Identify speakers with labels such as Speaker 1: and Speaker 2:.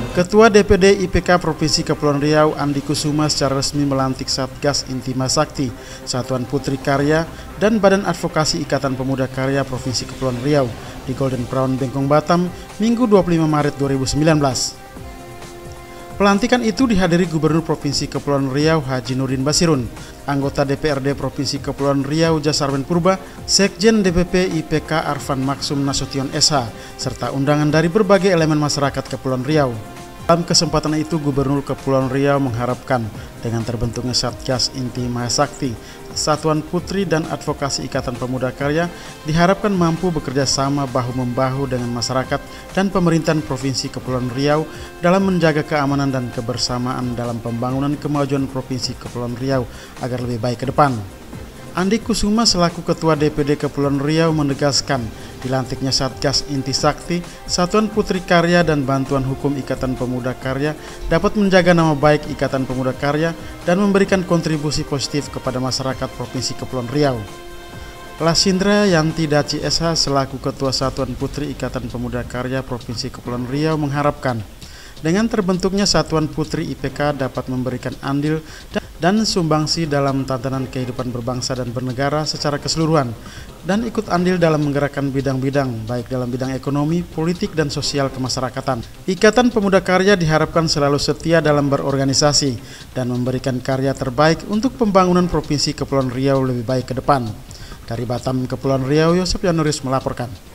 Speaker 1: Ketua DPD IPK Provinsi Kepulauan Riau Andi Kusuma secara resmi melantik Satgas Inti Masakti, Satuan Putri Karya, dan Badan Advokasi Ikatan Pemuda Karya Provinsi Kepulauan Riau di Golden Crown Bengkong Batam, Minggu 25 Maret 2019. Pelantikan itu dihadiri Gubernur Provinsi Kepulauan Riau Haji Nurdin Basirun, anggota DPRD Provinsi Kepulauan Riau Jasarwen Purba, Sekjen DPP IPK Arfan Maksum Nasution SH, serta undangan dari berbagai elemen masyarakat Kepulauan Riau. Dalam kesempatan itu, Gubernur Kepulauan Riau mengharapkan dengan terbentuknya Satgas Inti Mahasakti, Satuan Putri dan Advokasi Ikatan Pemuda Karya diharapkan mampu bekerja sama bahu-membahu dengan masyarakat dan pemerintahan Provinsi Kepulauan Riau dalam menjaga keamanan dan kebersamaan dalam pembangunan kemajuan Provinsi Kepulauan Riau agar lebih baik ke depan. Andi Kusuma selaku Ketua DPD Kepulauan Riau menegaskan dilantiknya Satgas Inti Sakti, Satuan Putri Karya dan Bantuan Hukum Ikatan Pemuda Karya dapat menjaga nama baik Ikatan Pemuda Karya dan memberikan kontribusi positif kepada masyarakat Provinsi Kepulauan Riau. Lasindra Yanti Daci SH selaku Ketua Satuan Putri Ikatan Pemuda Karya Provinsi Kepulauan Riau mengharapkan dengan terbentuknya Satuan Putri IPK dapat memberikan andil dan sumbangsi dalam tatanan kehidupan berbangsa dan bernegara secara keseluruhan dan ikut andil dalam menggerakkan bidang-bidang baik dalam bidang ekonomi, politik, dan sosial kemasyarakatan. Ikatan Pemuda Karya diharapkan selalu setia dalam berorganisasi dan memberikan karya terbaik untuk pembangunan Provinsi Kepulauan Riau lebih baik ke depan. Dari Batam, Kepulauan Riau, Yosep Yanuris melaporkan.